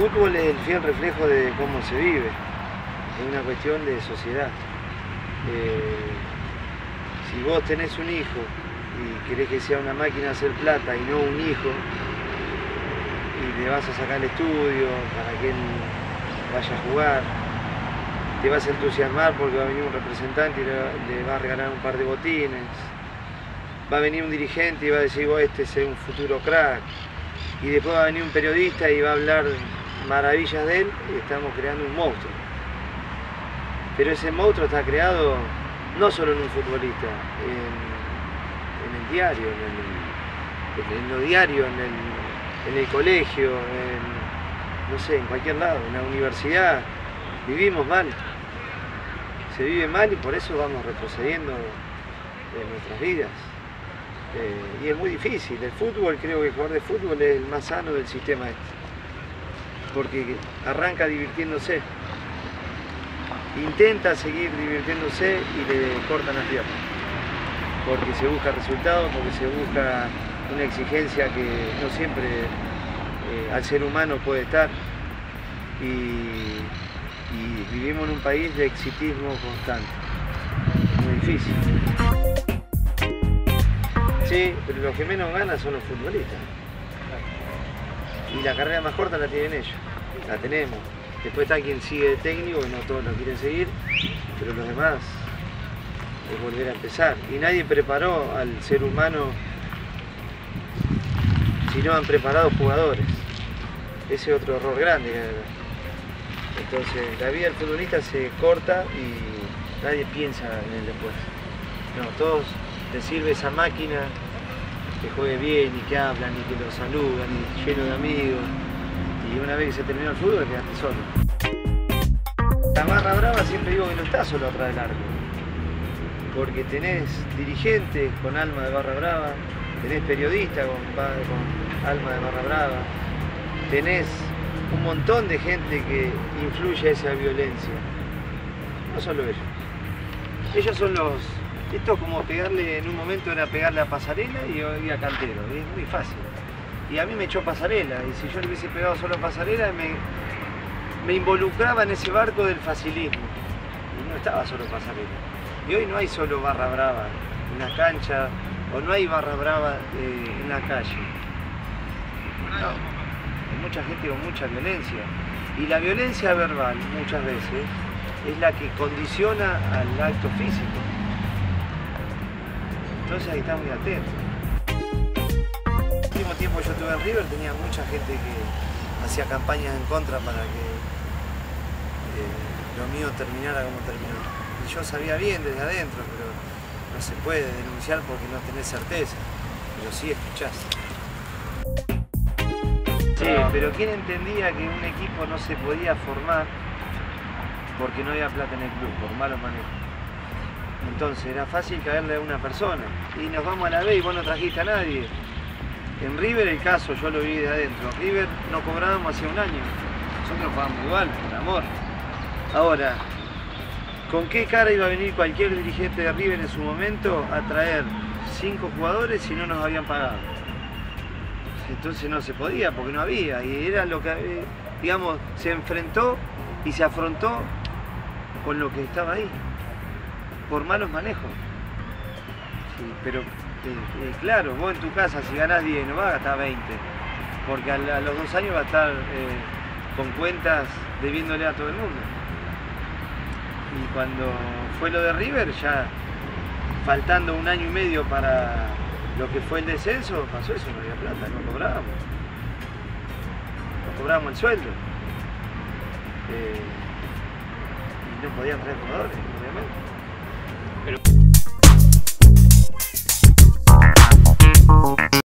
fútbol es el fiel reflejo de cómo se vive, es una cuestión de sociedad. Si vos tenés un hijo y querés que sea una máquina de hacer plata y no un hijo, y le vas a sacar el estudio para que él vaya a jugar, te vas a entusiasmar porque va a venir un representante y le va a regalar un par de botines, va a venir un dirigente y va a decir, vos este es un futuro crack, y después va a venir un periodista y va a hablar maravillas de él, y estamos creando un monstruo. Pero ese monstruo está creado no solo en un futbolista, en el diario, en lo diario, en el colegio, no sé, en cualquier lado, en la universidad. Vivimos mal, se vive mal y por eso vamos retrocediendo en nuestras vidas. Y es muy difícil. El fútbol, creo que el jugador de fútbol es el más sano del sistema este, porque arranca divirtiéndose, intenta seguir divirtiéndose y le cortan las piernas, porque se busca resultados, porque se busca una exigencia que no siempre al ser humano puede estar, y vivimos en un país de exitismo constante, muy difícil. Sí, pero los que menos ganan son los futbolistas. Y la carrera más corta la tienen ellos, la tenemos. Después está quien sigue de técnico, que no todos lo quieren seguir, pero los demás es volver a empezar. Y nadie preparó al ser humano si no han preparado jugadores. Ese es otro error grande. Entonces la vida del futbolista se corta y nadie piensa en el después. No, todos te sirve esa máquina que juegue bien y que hablan y que lo saludan y lleno de amigos, y una vez que se terminó el fútbol quedaste solo. La barra brava siempre digo que no está solo atrás del arco, porque tenés dirigentes con alma de barra brava, tenés periodistas con alma de barra brava, tenés un montón de gente que influye a esa violencia. No solo ellos. Ellos son los... Esto es como pegarle, en un momento era pegarle a Pasarela y hoy a Cantero, es muy fácil. Y a mí me echó Pasarela, y si yo le hubiese pegado solo a Pasarela, me involucraba en ese barco del facilismo. Y no estaba solo Pasarela. Y hoy no hay solo barra brava en la cancha, o no hay barra brava en la calle. No, hay mucha gente con mucha violencia. Y la violencia verbal, muchas veces, es la que condiciona al acto físico. Entonces hay que estar muy atento. En el último tiempo yo estuve en River, tenía mucha gente que hacía campañas en contra para que lo mío terminara como terminó. Y yo sabía bien desde adentro, pero no se puede denunciar porque no tenés certeza, pero sí escuchás. Sí, pero ¿quién entendía que un equipo no se podía formar porque no había plata en el club, por malos manejos? Entonces era fácil caerle a una persona y nos vamos a la B y vos no trajiste a nadie. En River el caso, yo lo vi de adentro. En River no cobrábamos hace un año, nosotros jugábamos igual, por amor. Ahora, ¿con qué cara iba a venir cualquier dirigente de River en su momento a traer 5 jugadores si no nos habían pagado? Entonces no se podía porque no había, y era lo que, digamos, se enfrentó y se afrontó con lo que estaba ahí, por malos manejos. Sí, pero claro, vos en tu casa si ganás 10 no vas a gastar 20, porque a los 2 años vas a estar con cuentas debiéndole a todo el mundo. Y cuando fue lo de River, ya faltando 1 año y medio para lo que fue el descenso, pasó eso, no había plata, no cobrábamos el sueldo. Y no podían traer jugadores, obviamente.